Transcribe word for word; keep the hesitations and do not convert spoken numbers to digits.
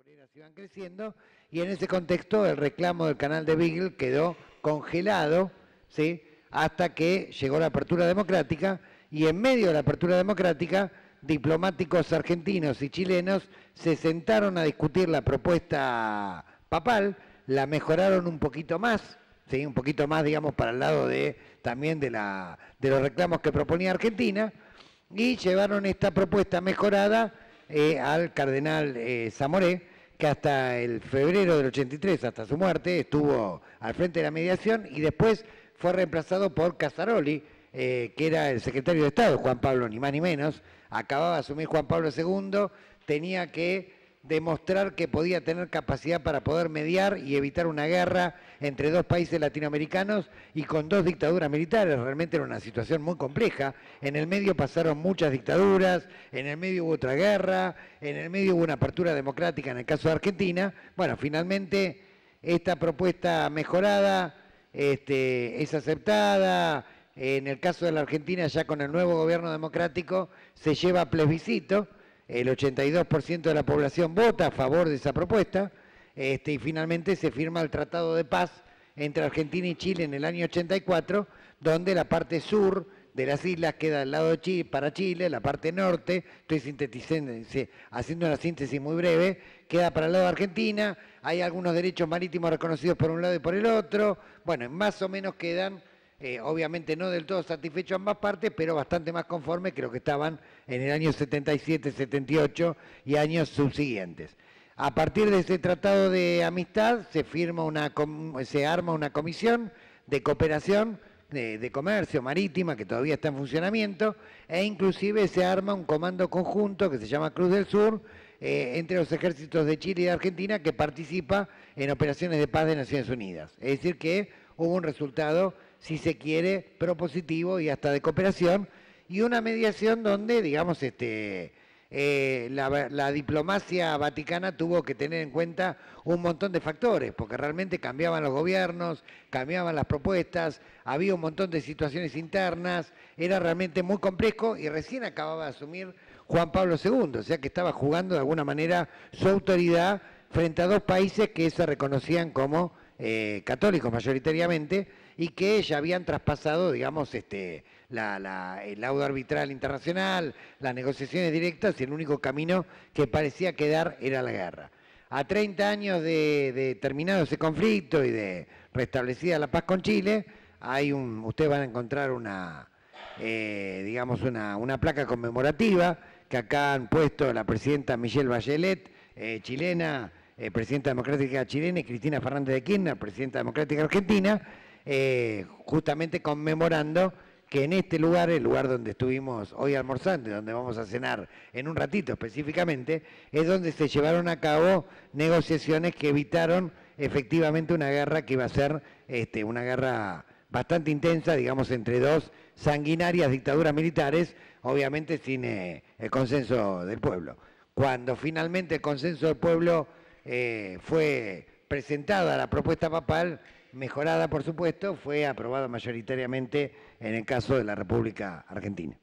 obreras iban creciendo y en ese contexto el reclamo del canal de Beagle quedó congelado, ¿sí?, hasta que llegó la apertura democrática y en medio de la apertura democrática diplomáticos argentinos y chilenos se sentaron a discutir la propuesta papal, la mejoraron un poquito más, ¿sí?, un poquito más, digamos, para el lado de también de, la, de los reclamos que proponía Argentina, y llevaron esta propuesta mejorada eh, al cardenal eh, Zamoré, que hasta el febrero del ochenta y tres, hasta su muerte, estuvo al frente de la mediación y después fue reemplazado por Casaroli, eh, que era el secretario de Estado, Juan Pablo, ni más ni menos. Acababa de asumir Juan Pablo segundo, tenía que demostrar que podía tener capacidad para poder mediar y evitar una guerra entre dos países latinoamericanos y con dos dictaduras militares. Realmente era una situación muy compleja. En el medio pasaron muchas dictaduras, en el medio hubo otra guerra, en el medio hubo una apertura democrática en el caso de Argentina. Bueno, finalmente esta propuesta mejorada este, es aceptada. En el caso de la Argentina, ya con el nuevo gobierno democrático, se lleva a plebiscito. El ochenta y dos por ciento de la población vota a favor de esa propuesta, este, y finalmente se firma el Tratado de Paz entre Argentina y Chile en el año ochenta y cuatro, donde la parte sur de las islas queda al lado de Chile, para Chile, la parte norte, estoy sintetizando, haciendo una síntesis muy breve, queda para el lado de Argentina, hay algunos derechos marítimos reconocidos por un lado y por el otro, bueno, más o menos quedan... Eh, obviamente no del todo satisfechos ambas partes, pero bastante más conformes que lo que estaban en el año setenta y siete, setenta y ocho y años subsiguientes. A partir de ese tratado de amistad se, firma una, se arma una comisión de cooperación de, de comercio marítima que todavía está en funcionamiento e inclusive se arma un comando conjunto que se llama Cruz del Sur eh, entre los ejércitos de Chile y de Argentina que participa en operaciones de paz de Naciones Unidas. Es decir que hubo un resultado, si se quiere, propositivo y hasta de cooperación, y una mediación donde, digamos, este, eh, la, la diplomacia vaticana tuvo que tener en cuenta un montón de factores, porque realmente cambiaban los gobiernos, cambiaban las propuestas, había un montón de situaciones internas, era realmente muy complejo y recién acababa de asumir Juan Pablo segundo, o sea que estaba jugando de alguna manera su autoridad frente a dos países que se reconocían como eh, católicos mayoritariamente, y que ya habían traspasado, digamos, este, la, la, el laudo arbitral internacional, las negociaciones directas, y el único camino que parecía quedar era la guerra. A treinta años de, de terminado ese conflicto y de restablecida la paz con Chile, hay un, ustedes van a encontrar una, eh, digamos, una, una placa conmemorativa que acá han puesto la presidenta Michelle Bachelet, eh, chilena, eh, presidenta democrática chilena, y Cristina Fernández de Kirchner, presidenta democrática argentina, Eh, justamente conmemorando que en este lugar, el lugar donde estuvimos hoy almorzando, donde vamos a cenar en un ratito específicamente, es donde se llevaron a cabo negociaciones que evitaron efectivamente una guerra que iba a ser este, una guerra bastante intensa, digamos, entre dos sanguinarias dictaduras militares, obviamente sin eh, el consenso del pueblo. Cuando finalmente el consenso del pueblo eh, fue presentada la propuesta papal, mejorada por supuesto, fue aprobada mayoritariamente en el caso de la República Argentina.